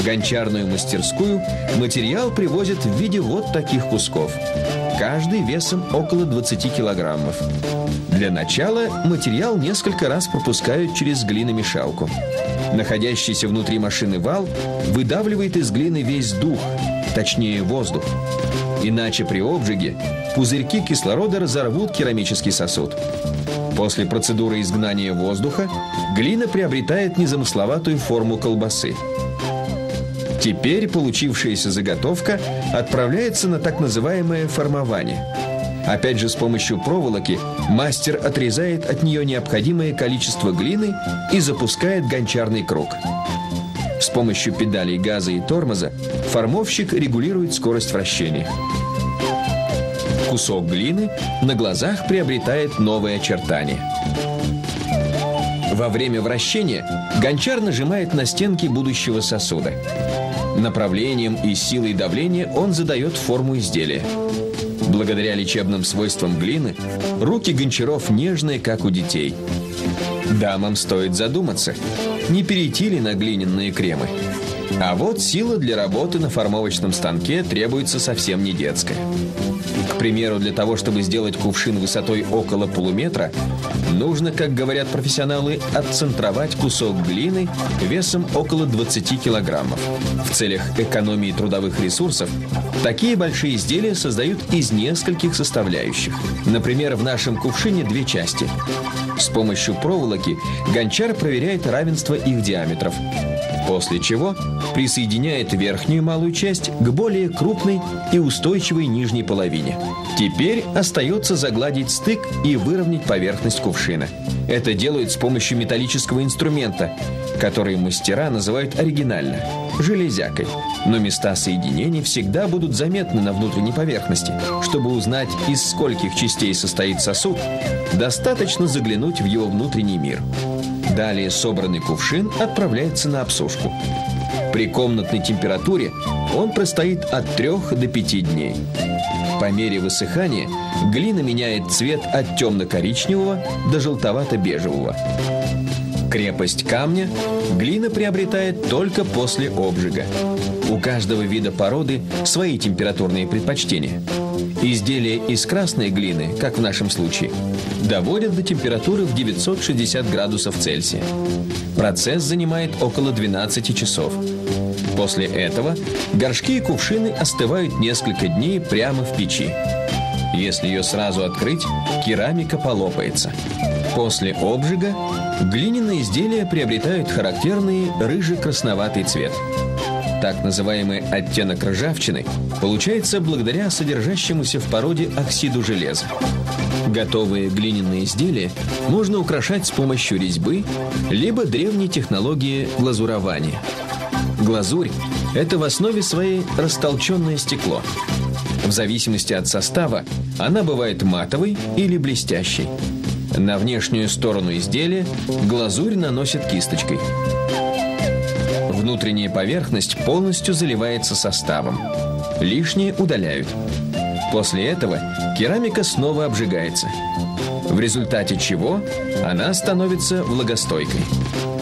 В гончарную мастерскую материал привозят в виде вот таких кусков, каждый весом около 20 килограммов. Для начала материал несколько раз пропускают через глиномешалку. Находящийся внутри машины вал выдавливает из глины весь дух, точнее воздух. Иначе при обжиге пузырьки кислорода разорвут керамический сосуд. После процедуры изгнания воздуха глина приобретает незамысловатую форму колбасы. Теперь получившаяся заготовка отправляется на так называемое формование. Опять же, с помощью проволоки мастер отрезает от нее необходимое количество глины и запускает гончарный круг. С помощью педалей газа и тормоза формовщик регулирует скорость вращения. Кусок глины на глазах приобретает новые очертания. Во время вращения гончар нажимает на стенки будущего сосуда. Направлением и силой давления он задает форму изделия. Благодаря лечебным свойствам глины руки гончаров нежные, как у детей. Дамам стоит задуматься, не перейти ли на глиняные кремы. А вот сила для работы на формовочном станке требуется совсем не детская. К примеру, для того, чтобы сделать кувшин высотой около полуметра, нужно, как говорят профессионалы, отцентровать кусок глины весом около 20 килограммов. В целях экономии трудовых ресурсов такие большие изделия создают из нескольких составляющих. Например, в нашем кувшине две части. С помощью проволоки гончар проверяет равенство их диаметров, после чего присоединяет верхнюю малую часть к более крупной и устойчивой нижней половине. Теперь остается загладить стык и выровнять поверхность кувшина. Это делают с помощью металлического инструмента, который мастера называют оригинально – железякой. Но места соединений всегда будут заметны на внутренней поверхности. Чтобы узнать, из скольких частей состоит сосуд, достаточно заглянуть в его внутренний мир. Далее собранный кувшин отправляется на обсушку. При комнатной температуре он простоит от 3 до 5 дней. По мере высыхания глина меняет цвет от темно-коричневого до желтовато-бежевого. Крепость камня глина приобретает только после обжига. У каждого вида породы свои температурные предпочтения. Изделия из красной глины, как в нашем случае, доводят до температуры в 960 градусов Цельсия. Процесс занимает около 12 часов. После этого горшки и кувшины остывают несколько дней прямо в печи. Если ее сразу открыть, керамика полопается. После обжига глиняные изделия приобретают характерный рыже-красноватый цвет. Так называемый оттенок ржавчины получается благодаря содержащемуся в породе оксиду железа. Готовые глиняные изделия можно украшать с помощью резьбы либо древней технологии глазурования. Глазурь – это в основе своей растолченное стекло. В зависимости от состава она бывает матовой или блестящей. На внешнюю сторону изделия глазурь наносят кисточкой. Внутренняя поверхность полностью заливается составом. Лишнее удаляют. После этого керамика снова обжигается, в результате чего она становится влагостойкой.